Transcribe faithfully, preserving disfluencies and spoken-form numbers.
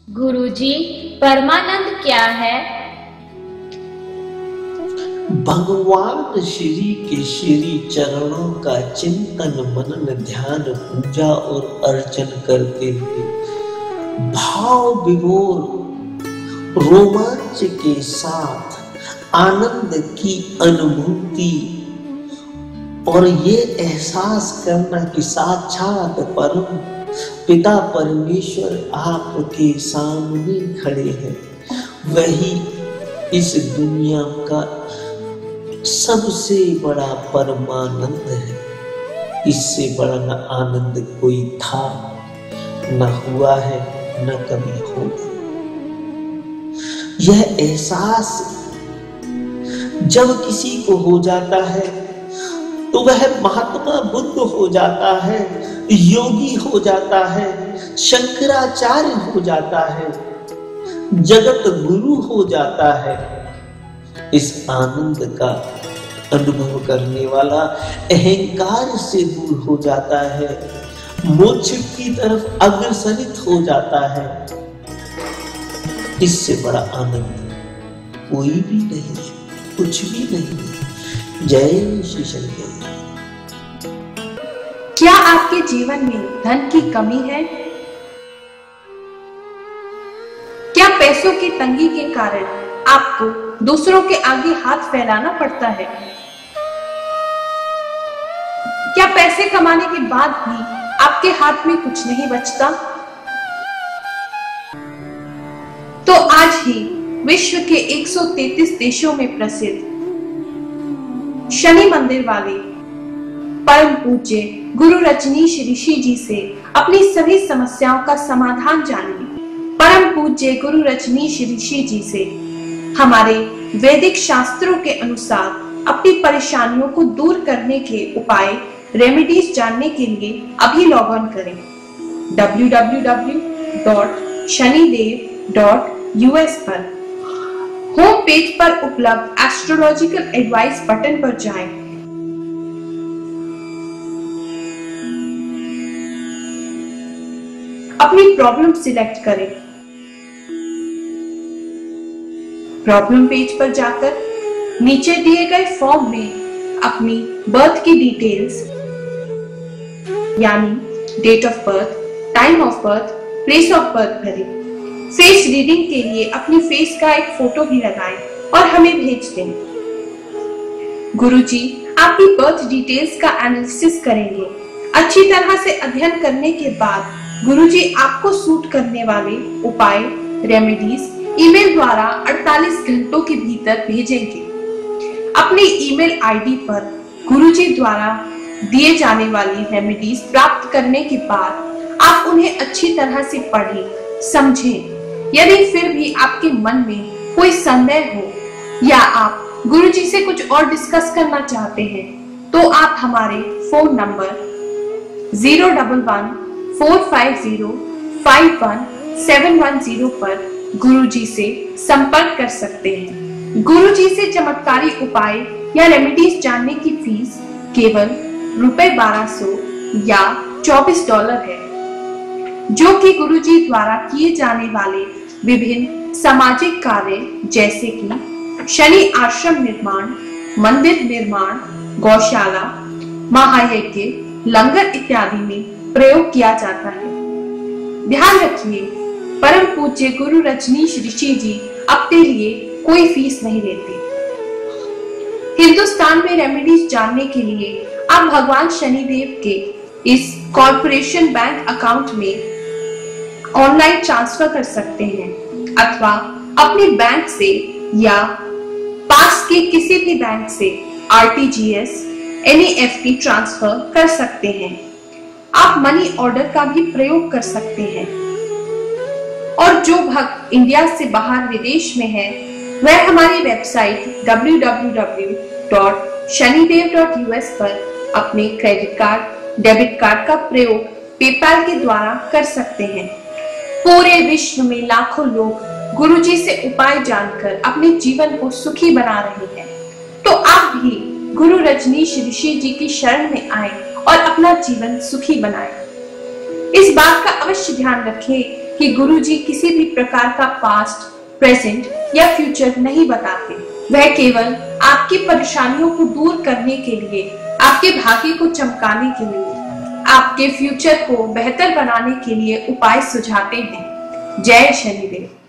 गुरुजी, परमानंद क्या है? भगवान श्री के श्री चरणों का चिंतन मनन ध्यान पूजा और अर्चन करते हुए भाव विभोर रोमांच के साथ आनंद की अनुभूति और ये एहसास करना कि साक्षात परम पिता परमेश्वर आपके सामने खड़े हैं, वही इस दुनिया का सबसे बड़ा परमानंद है। इससे बड़ा न आनंद कोई था, न हुआ है, न कभी होगा। यह एहसास जब किसी को हो जाता है तो वह महात्मा बुद्ध हो जाता है, योगी हो जाता है, शंकराचार्य हो जाता है, जगत गुरु हो जाता है। इस आनंद का अनुभव करने वाला अहंकार से दूर हो जाता है, मोक्ष की तरफ अग्रसरित हो जाता है। इससे बड़ा आनंद कोई भी नहीं है, कुछ भी नहीं है। जय श्री शंकर। क्या आपके जीवन में धन की कमी है? क्या पैसों की तंगी के कारण आपको दूसरों के आगे हाथ फैलाना पड़ता है? क्या पैसे कमाने के बाद भी आपके हाथ में कुछ नहीं बचता? तो आज ही विश्व के एक सौ तैंतीस देशों में प्रसिद्ध शनि मंदिर वाले परम पूज्य गुरु रजनीश ऋषि जी से अपनी सभी समस्याओं का समाधान जानिए। परम पूज्य गुरु रजनीश ऋषि जी से हमारे वैदिक शास्त्रों के अनुसार अपनी परेशानियों को दूर करने के उपाय रेमेडीज जानने के लिए अभी लॉग ऑन करें W W W dot Shanidev dot U S पर। होम पेज पर उपलब्ध एस्ट्रोलॉजिकल एडवाइस बटन पर जाएं। अपनी प्रॉब्लम सिलेक्ट करें। प्रॉब्लम पेज पर जाकर नीचे दिए गए फॉर्म में अपनी बर्थ की डिटेल्स यानी date of birth, time of birth, place of birth भरें। फेस रीडिंग के लिए अपनी फेस का एक फोटो भी लगाएं और हमें भेज दें। गुरुजी आपकी बर्थ डिटेल्स का एनालिसिस करेंगे। अच्छी तरह से अध्ययन करने के बाद गुरुजी आपको सूट करने वाले उपाय रेमेडीज ईमेल द्वारा अड़तालीस घंटों के भीतर भेजेंगे। अपने ईमेल आईडी पर गुरुजी द्वारा दिए जाने वाली रेमेडीज प्राप्त करने के बाद आप उन्हें अच्छी तरह से पढ़ें, समझें। यदि फिर भी आपके मन में कोई संदेह हो या आप गुरुजी से कुछ और डिस्कस करना चाहते हैं तो आप हमारे phone number zero double one four five zero five one seven one zero पर गुरुजी से संपर्क कर सकते हैं। गुरुजी से चमत्कारी उपाय या रेमेडीज जानने की फीस केवल रुपए बारह सौ या चौबीस डॉलर है, जो कि गुरुजी द्वारा किए जाने वाले विभिन्न सामाजिक कार्य जैसे कि शनि आश्रम निर्माण, मंदिर निर्माण, गौशाला, महायज्ञ, लंगर इत्यादि में प्रयोग किया जाता है। ध्यान रखिए, परम पूज्य गुरु रजनीश ऋषि जी अपने लिए कोई फीस नहीं लेते। हिंदुस्तान में रेमेडीज जानने के लिए आप भगवान शनिदेव के इस कॉर्पोरेशन बैंक अकाउंट में ऑनलाइन ट्रांसफर कर सकते हैं अथवा अपने बैंक से या पास के किसी भी बैंक से R T G S, N E F T transfer कर सकते हैं। आप मनी ऑर्डर का भी प्रयोग कर सकते हैं। और जो भक्त इंडिया से बाहर विदेश में है वह हमारी website W W W dot Shanidev dot U S पर अपने क्रेडिट कार्ड, डेबिट कार्ड का प्रयोग पेपैल के द्वारा कर सकते हैं। पूरे विश्व में लाखों लोग गुरुजी से उपाय जानकर अपने जीवन को सुखी बना रहे हैं। तो आप भी गुरु रजनीश ऋषि जी की शरण में आए और अपना जीवन सुखी बनाएं। इस बात का अवश्य ध्यान रखें कि गुरुजी किसी भी प्रकार का पास्ट, प्रेजेंट या फ्यूचर नहीं बताते। वह केवल आपकी परेशानियों को दूर करने के लिए, आपके भाग्य को चमकाने के लिए, आपके फ्यूचर को बेहतर बनाने के लिए उपाय सुझाते हैं। जय शनिदेव।